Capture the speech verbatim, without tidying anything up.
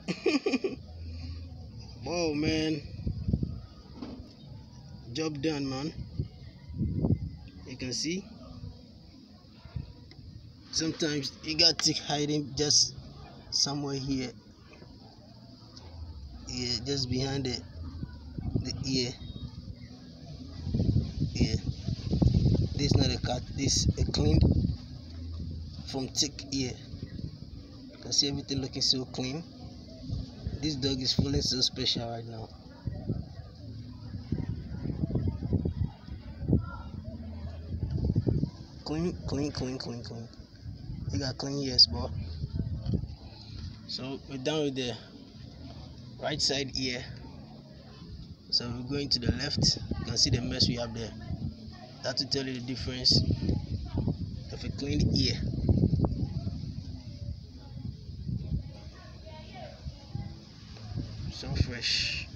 Whoa, man. Job done, man. You can see. Sometimes you got tick hiding just somewhere here. Yeah, just behind the, the ear. Yeah. This is not a cut. This is a clean from tick ear. You can see everything looking so clean. This dog is feeling so special right now. Clean, clean, clean, clean, clean. You got clean ears, boy. So we're done with the right side ear. So we're going to the left. You can see the mess we have there. That will tell you the difference of a clean ear. So fresh.